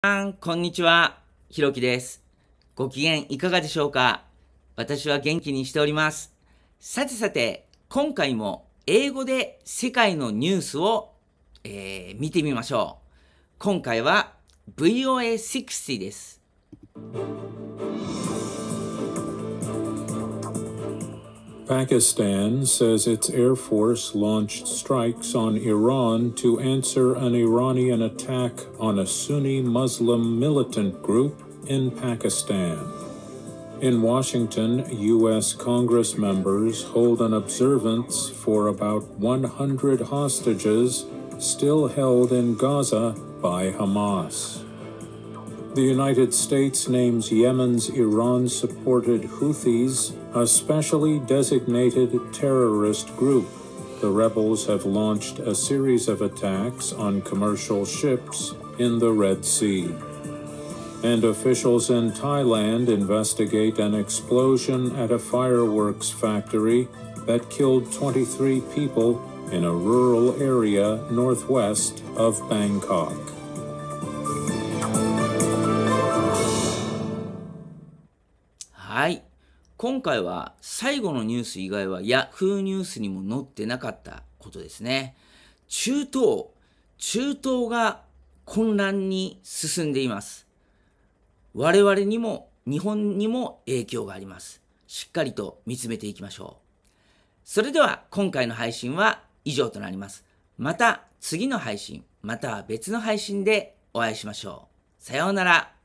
こんにちは。ひろきです。ご機嫌いかがでしょうか？私は元気にしております。さて、今回も英語で世界のニュースを、見てみましょう。今回は VOA60 です。 Pakistan says its Air Force launched strikes on Iran to answer an Iranian attack on a Sunni Muslim militant group in Pakistan. In Washington, U.S. Congress members hold an observance for about 100 hostages still held in Gaza by Hamas. The United States names Yemen's Iran-supported Houthis a specially designated terrorist group. The rebels have launched a series of attacks on commercial ships in the Red Sea. And officials in Thailand investigate an explosion at a fireworks factory that killed 23 people in a rural area northwest of Bangkok. はい。今回は最後のニュース以外は Yahoo ニュースにも載ってなかったことですね。中東が混乱に進んでいます。我々にも日本にも影響があります。しっかりと見つめていきましょう。それでは今回の配信は以上となります。また次の配信、または別の配信でお会いしましょう。さようなら。